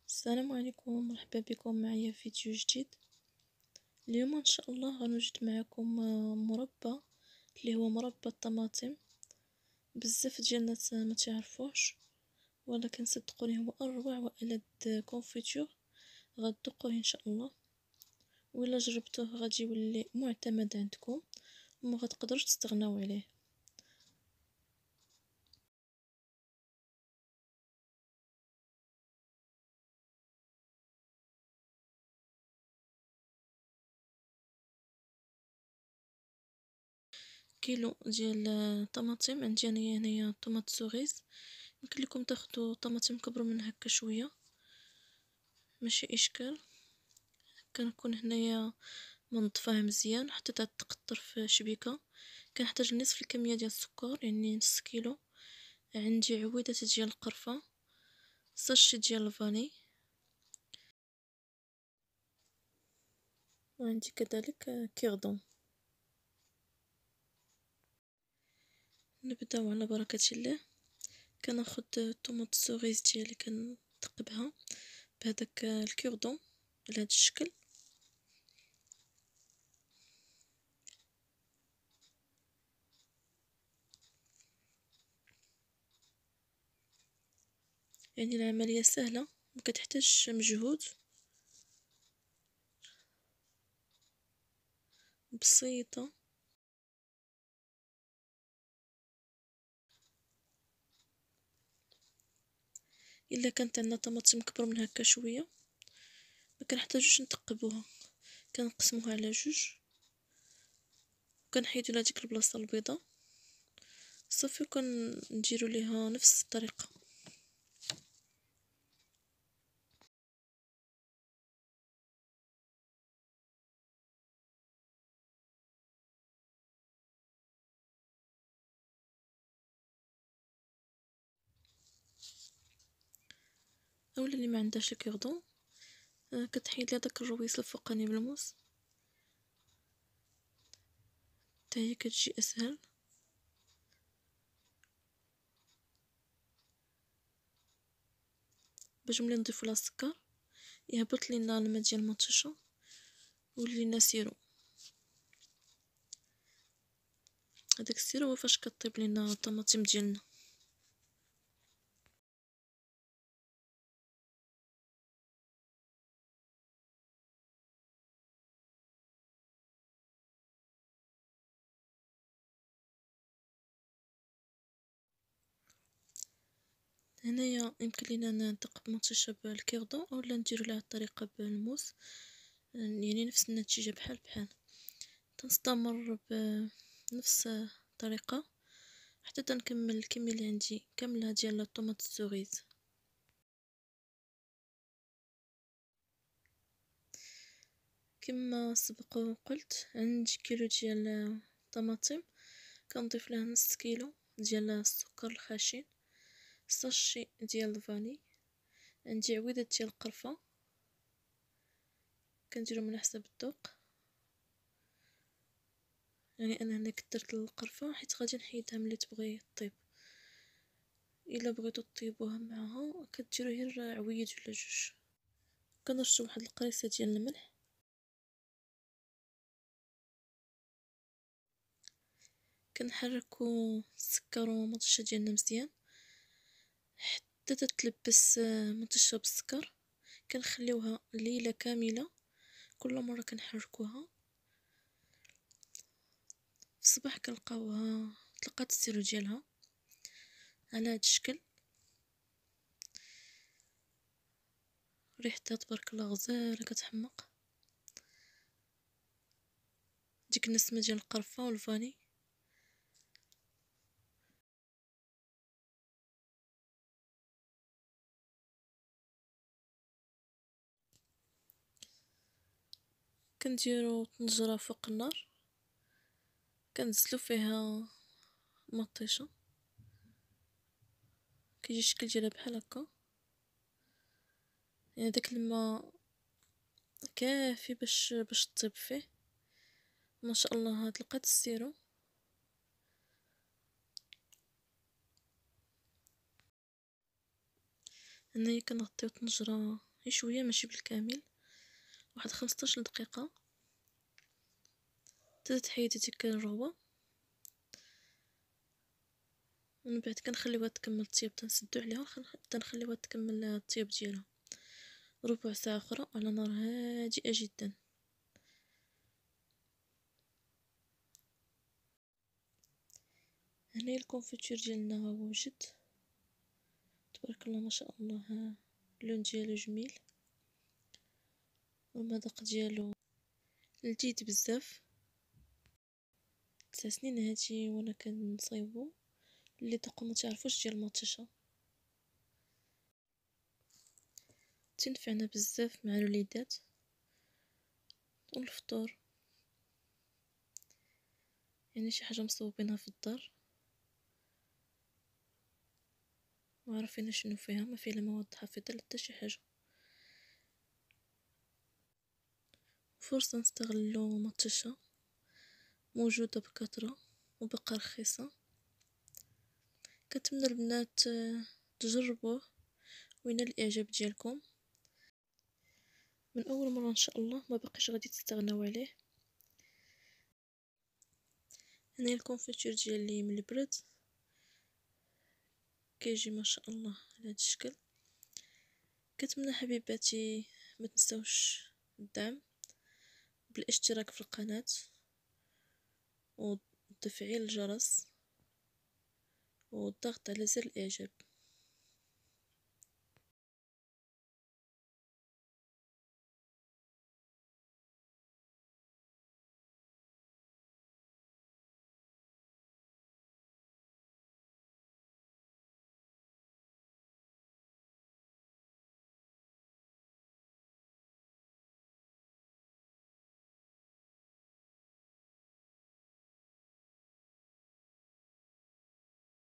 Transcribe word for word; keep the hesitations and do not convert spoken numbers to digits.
السلام عليكم، مرحبا بكم معايا في فيديو جديد. اليوم ان شاء الله غنوجد معكم آه، مربى اللي هو مربى الطماطم. بزاف ديال الناس ما تعرفوش، ولكن صدقوني هو اروع والذ كونفيتور غتذوقوه ان شاء الله، وإلا جربتوه غادي يولي معتمد عندكم وما غتقدروش تستغناو عليه. كيلو ديال الطماطم عندي انايا هنايا طوماط سوغيز. يمكن لكم تاخدوا طماطم كبروا من هكا شويه، ماشي اشكال. كنكون هنايا منظفاها مزيان، حطيتها تقطر في شبيكه. كنحتاج نصف الكميه ديال السكر يعني نص كيلو. عندي عويدات ديال القرفه، ساشي ديال الفاني، وعندي كذلك كيردون. نبداو على بركه الله. كناخد الطوماط السوغيز ديالي كنثقبها بهذاك الكيردون على هذا الشكل. يعني العمليه سهله، ما كتحتاجش مجهود، بسيطه. الا كانت عندنا طماطم كبر من هكا شويه ما كنحتاجوش نثقبوها، كنقسموها على جوج وكنحيدو لها ديك البلاصه البيضاء صافي، وكنديرو ليها نفس الطريقه. اولا اللي ما عندهاش الكيردون آه كتحيد لها داك الرويس الفوقاني بالموس، حتى هي كتجي اسهل. باش ملي نضيفو لها السكر يهبط لينا الماء ديال المطيشه ولينا سيرو. هذاك السيرو هو فاش كطيب لينا الطماطم ديالنا. هنايا يمكن لينا نثقب مطيشه بالكيردون اولا نديرو لها الطريقه بالموس، يعني نفس النتيجه بحال بحال. تنستمر بنفس الطريقه حتى تنكمل الكميه اللي عندي كامله ديال الطوماط السوغيز. كما سبق وقلت عندي كيلو ديال الطماطم، كنضيف لها نص كيلو ديال السكر الخشن، ساشي ديال الفاني، عندي عويدة ديال القرفه كنديرهم على حسب الذوق. يعني انا هنا كثرت القرفه حيت غادي نحيدها ملي تبغي طيب. الا بغيتو طيبوها معها كديروا غير عويد ولا جوج. كنرشوا واحد القريصه ديال الملح، كنحركو السكر ومطيشه ديالنا مزيان حتى تتلبس مطيشه بالسكر. كنخليوها ليله كامله، كل مره كنحركوها. في الصباح كنلقاوها طلقات السيرو ديالها على هذا الشكل. ريحتها تبارك الله غزاله كتحمق، ديك النسمه ديال القرفه والفاني. كنديرو طنجره فوق النار، كنزلو فيها مطيشه كيجي الشكل ديالها بحال هكا. يعني داك الماء كافي باش باش طيب فيه. ما شاء الله هاد لقات السيرو. هنايا كنغطيو الطنجره غير شويه ماشي بالكامل، واحد خمسطاش دقيقه. تزيد تحيدي ديك الرغوه، ومن بعد كنخليوها تكمل الطياب، تنسدو عليها تنخليوها تكمل الطياب ديالها ربع ساعه اخرى على نار هادئه جدا. هنا الكونفيتور ديالنا وجد، تبارك الله ما شاء الله. اللون ديالو جميل والمذاق ديالو لذيذ بزاف. تسع سنين هادي وانا كنصايبو، اللي دقو ما تعرفوش ديال المطيشه. تنفعنا بزاف مع الوليدات والفطور، يعني شي حاجه مصوبينها في الدار وعارفين شنو فيها، ما فيها لا مواد حافظه لا حتى شي حاجه. فرصه نستغلو مطيشه موجوده بكثره وبقى رخيصه. كنتمنى البنات تجربوه وينال الاعجاب ديالكم من اول مره ان شاء الله، ما بقيش غادي تستغناو عليه. هنا الكونفيتور ديالي من البرد كيجي ما شاء الله على هذا الشكل. كنتمنى حبيباتي ما تنساوش الدعم بالاشتراك في القناه وتفعيل الجرس والضغط على زر الاعجاب.